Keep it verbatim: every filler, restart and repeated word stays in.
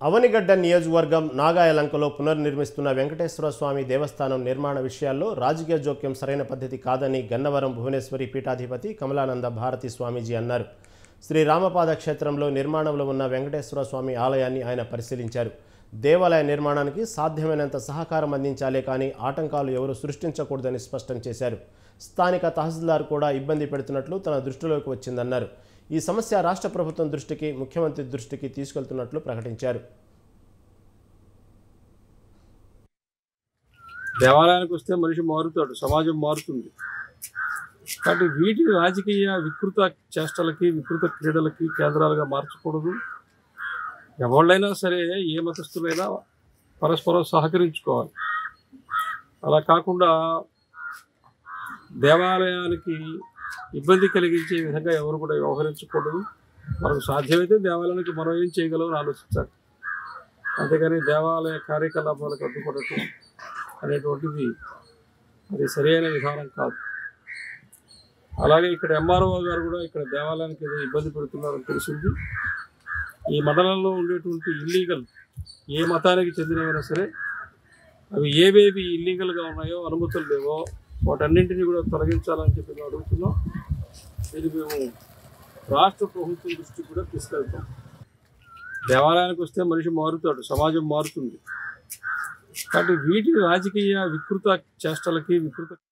అవనిగడ్డ నియోజకవర్గం నాగాయలంకలో పునర్నిర్మిస్తున్న వెంకటేశ్వర స్వామి దేవస్థానం నిర్మాణ విషయాల్లో రాజకీయ జోక్యం సరైన పద్ధతి కాదని గన్నవరం భువనేశ్వరి పీఠాధిపతి కమలానంద భారతి స్వామీజీ అన్నారు. శ్రీ రామపాద క్షేత్రంలో నిర్మాణంలో ఉన్న వెంకటేశ్వర స్వామి ఆలయాన్ని ఆయన పరిశీలించారు. దేవాలయ నిర్మాణానికి సాధ్యమైనంత సహకారం అందించాలే కానీ ఆటంకాలు ఎవరూ సృష్టించకూడదని స్పష్టం చేశారు. స్థానిక తహసీల్దార్ కూడా ఇబ్బంది పెడుతున్నట్లు తన దృష్టిలోకి వచ్చిందన్నారు. ఈ సమస్య రాష్ట్ర ప్రభుత్వం దృష్టికి, ముఖ్యమంత్రి దృష్టికి తీసుకెళ్తున్నట్లు ప్రకటించారు. దేవాలయానికి వస్తే మనిషి మారుతాడు, సమాజం మారుతుంది. కాబట్టి వీటిని రాజకీయ వికృత చేష్టలకి, వికృత క్రీడలకి కేంద్రాలుగా మార్చకూడదు. ఎవళ్ళైనా సరే, ఏ మతస్థులైనా పరస్పరం సహకరించుకోవాలి. అలా కాకుండా దేవాలయానికి ఇబ్బంది కలిగించే విధంగా ఎవరు కూడా వ్యవహరించకూడదు. మనకు సాధ్యమైతే దేవాలయానికి మనం ఏం చేయగలమని ఆలోచించాలి. అంతేగాని దేవాలయ కార్యకలాపాలకు అడ్డుపడటం అనేటువంటిది అది సరైన విధానం కాదు. అలాగే ఇక్కడ ఎంఆర్ఓ గారు కూడా ఇక్కడ దేవాలయానికి ఏదో ఇబ్బంది పెడుతున్నారని తెలిసింది. ఈ మండలంలో ఉండేటువంటి ఇల్లీగల్ ఏ మతానికి చెందినవైనా సరే అవి ఏవేవి ఇల్లీగల్గా ఉన్నాయో, అనుమతులు లేవో వాటన్నింటినీ కూడా తొలగించాలని చెప్పి మేము అడుగుతున్నాం. ఇది మేము రాష్ట్ర ప్రభుత్వం దృష్టికి కూడా తీసుకెళ్తాం. దేవాలయానికి వస్తే మనిషి మారుతాడు, సమాజం మారుతుంది. కాబట్టి వీటిని రాజకీయ వికృత చేష్టలకి, వికృత